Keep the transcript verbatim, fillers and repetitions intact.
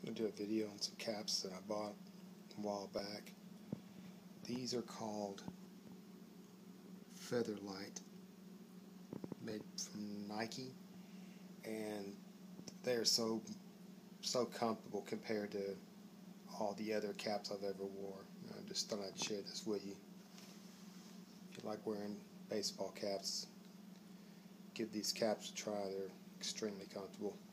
I'm going to do a video on some caps that I bought a while back. These are called Featherlight, made from Nike, and they're so so comfortable compared to all the other caps I've ever wore. I just thought I'd share this with you. If you like wearing baseball caps, give these caps a try. They're extremely comfortable.